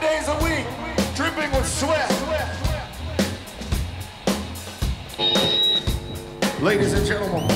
days a week, dripping with sweat. Ladies and gentlemen.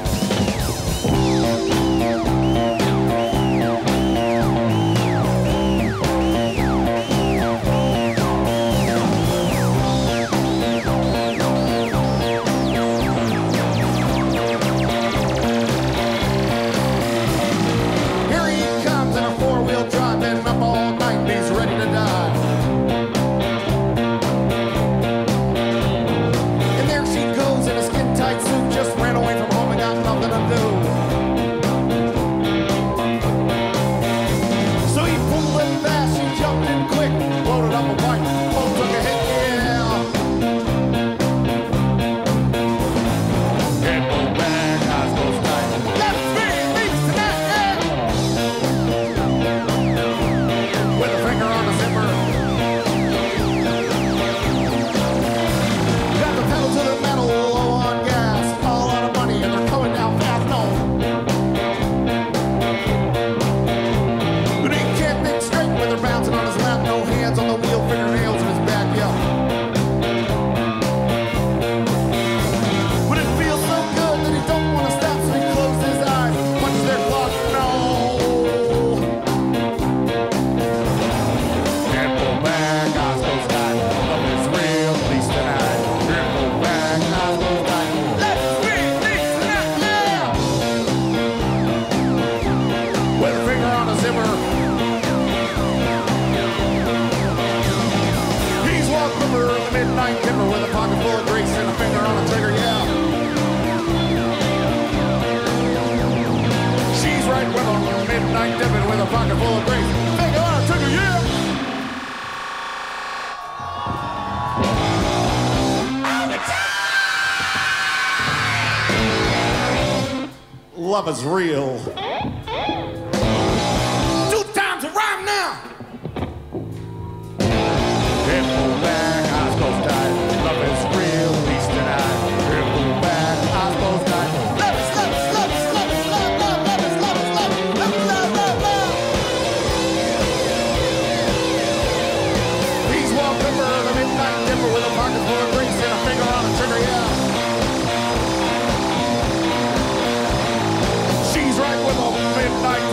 Midnight Dipper with a pocket full of grease and a finger on the trigger, yeah. She's right with a midnight Dipper with a pocket full of grease, finger on the trigger, yeah. Love is real. 2 times a rhyme now. Triple back, eyes closed tight. Love is real, at least tonight. Triple back, eyes closed tight. Love is, love is, love is, love is, love, love, love is, love is, love, love is, love, love, love. He's walking for the midnight Dipper with a pocket full of grease and a finger on the trigger, yeah. She's right with a midnight